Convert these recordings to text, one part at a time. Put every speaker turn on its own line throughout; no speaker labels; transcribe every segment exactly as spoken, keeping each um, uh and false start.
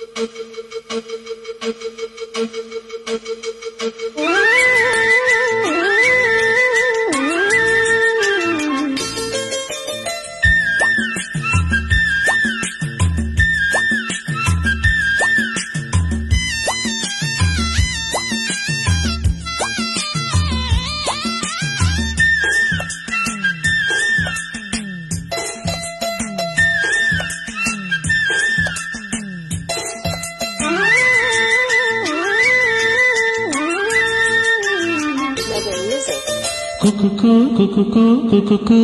కుకుకు కుకుకు కుకుకు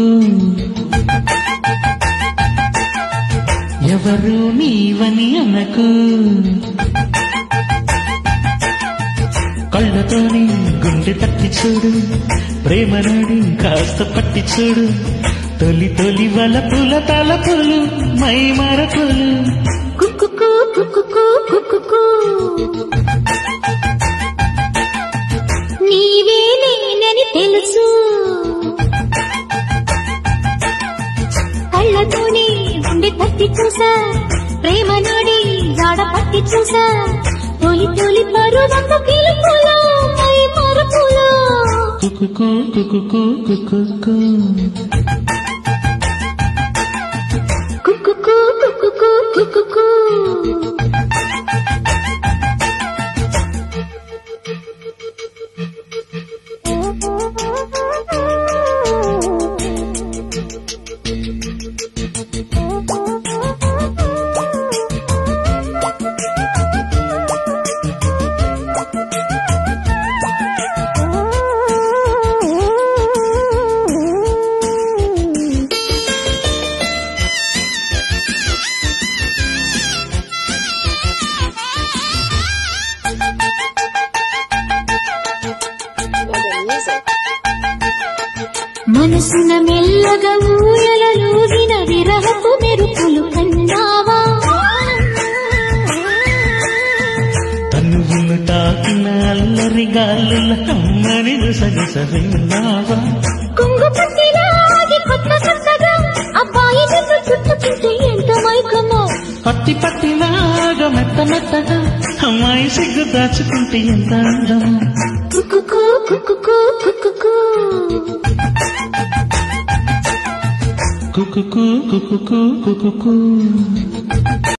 ఎవరు నీవని అనకు కళ్ళతోని గుండె తట్టి చూడు ప్రేమ నాడి కాస్త పట్టి చూడు తొలి తొలి వలపుల తలపులు మై మరపులు
కుకుకు కుకుకు కుకుకు నీవే నేనని తెలుసు కళ్ళతోనే గుండె తట్టి చూసా ప్రేమ నాడి జాడ పట్టి చూసా తొలి తొలి పరువంత పిలుపులో మై మరపులో
కుకుకు కుకుకు కుకుకు
కుకుకు కుకుకు కుకుకు మనసున మెల్లగా ఊయలూగిన విరహపు మెరుపులు కన్నావా
తనువును తాకిన అల్లరి గాలుల అమ్మని సగసవిన్నావా
కొంగు పట్టిలాగి కొత్త కొత్తగా అబ్బాయి నిన్ను చుట్టుకుంటే ఎంత మైకమో
పట్టి పట్టిలాగా మెత్త మెత్తగా అమ్మాయి సిగ్గు దాచుకుంటే ఎంత అందమో
కుకుకు కుకుకు కుకుకు
కుకుకు కుకుకు కుకుకు